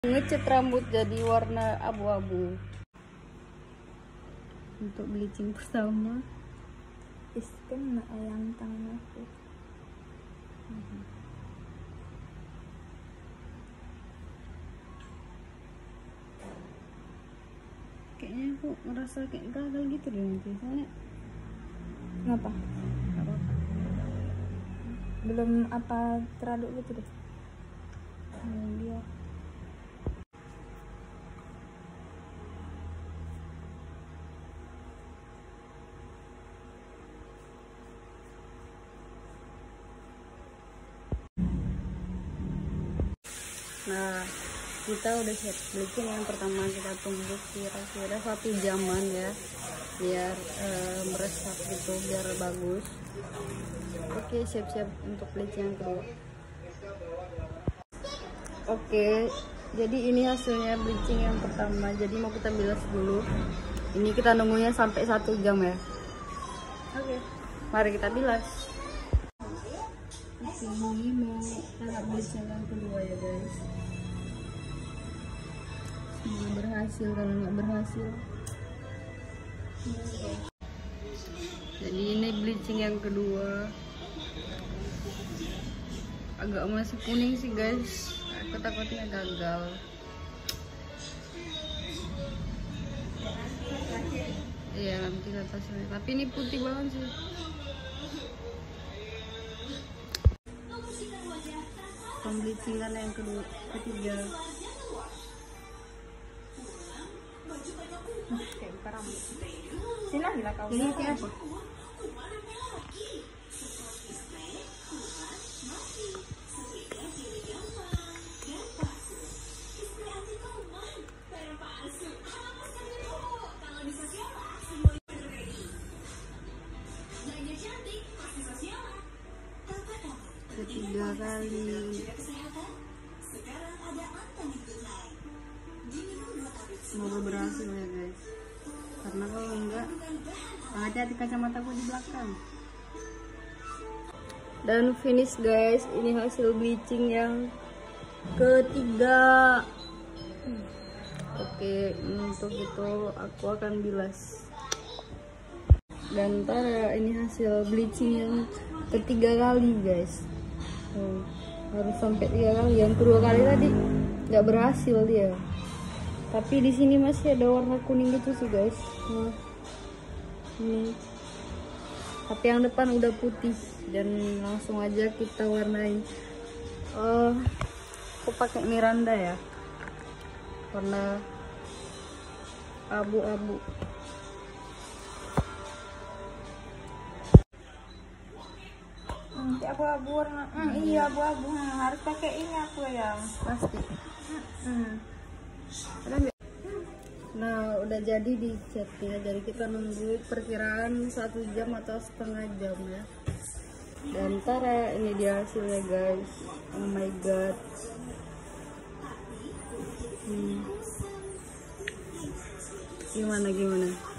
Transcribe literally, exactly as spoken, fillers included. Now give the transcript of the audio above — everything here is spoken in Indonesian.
Ngecat rambut jadi warna abu-abu. Untuk bleaching pertama kena ayam tangan aku. hmm. Kayaknya aku ngerasa kayak gagal gitu deh nanti, soalnya Kenapa? gak apa-apa. Belum apa teraduk gitu deh. Hmm, dia Nah, kita udah siap bleaching. Yang pertama kita tunggu kira-kira satu jaman ya, biar e, meresap gitu, biar bagus. Oke, siap-siap untuk bleaching yang kedua. Oke, jadi ini hasilnya bleaching yang pertama. Jadi mau kita bilas dulu. Ini kita nunggunya sampai satu jam ya. Oke, mari kita bilas. Oke, ini mau tahap bleaching yang kedua ya guys. Semoga berhasil. Kalau nggak berhasil, jadi ini bleaching yang kedua. Agak masih kuning sih guys, aku takutnya gagal. Iya, nanti atasnya, tapi ini putih banget sih. Pembleachingan yang kedua, ketiga. Kayak buka rambut. Silahlah kau. Ini kayak apa? Ketiga kali. Semoga berhasil ya guys, karena kalau enggak, hati-hati kacamataku di belakang. Dan finish guys, ini hasil bleaching yang ketiga. Oke, untuk itu aku akan bilas. Dan tada, ini hasil bleaching yang ketiga kali guys. Oh, harus sampai tiga kali. Yang kedua kali tadi nggak berhasil dia. Tapi di sini masih ada warna kuning gitu sih guys. Nah, ini. Tapi yang depan udah putih, dan langsung aja kita warnai. Uh, aku pakai Miranda ya, warna abu-abu. Nanti aku abu warna. Hmm, iya abu-abu. Hmm, harus pakai ini aku ya. Pasti. Hmm. Nah, udah jadi dicat ya. Jadi kita nunggu perkiraan satu jam atau setengah jam ya. Dan tara, ini dia hasilnya guys. Oh my god. Hmm. Gimana gimana?